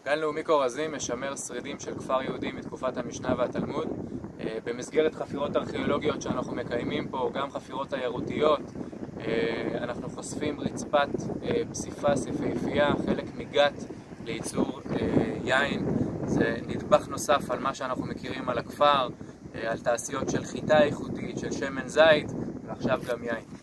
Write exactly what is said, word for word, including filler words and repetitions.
גן לאומי כורזים משמר שרידים של כפר יהודי מתקופת המשנה והתלמוד. במסגרת חפירות ארכיאולוגיות שאנחנו מקיימים פה, גם חפירות תיירותיות, אנחנו חושפים רצפת פסיפס יפהפייה, חלק מגת לייצור יין. זה נדבך נוסף על מה שאנחנו מכירים על הכפר, על תעשיות של חיטה איכותית, של שמן זית, ועכשיו גם יין.